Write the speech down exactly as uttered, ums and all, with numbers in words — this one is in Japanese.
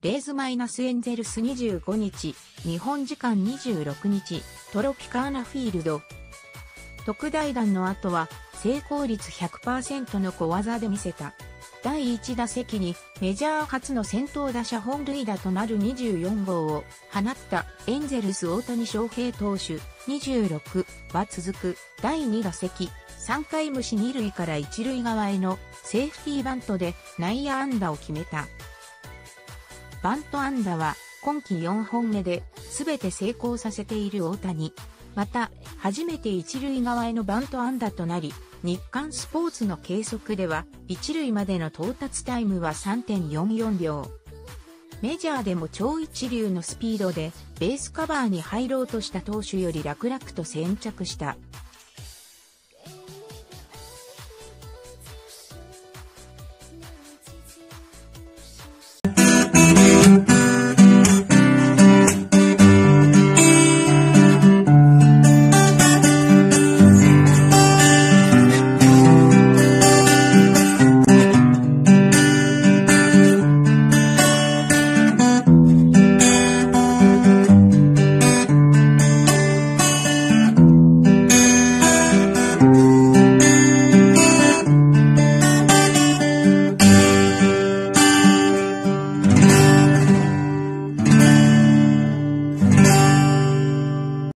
レーズマイナスエンゼルスにじゅうごにち、日本時間にじゅうろくにち、トロピカーナフィールド。特大弾の後は、成功率 ひゃくパーセント の小技で見せた。だいいち打席にメジャー初の先頭打者本塁打となるにじゅうよんごうを放ったエンゼルス大谷翔平投手にじゅうろくは続くだいに打席、さんかい無視に塁からいち塁側へのセーフティーバントで内野安打を決めた。バント安打は今季よんほんめで全て成功させている大谷。また、初めて一塁側へのバント安打となり、日刊スポーツの計測では、一塁までの到達タイムは さんてんよんよんびょう。メジャーでも超一流のスピードで、ベースカバーに入ろうとした投手より楽々と先着した。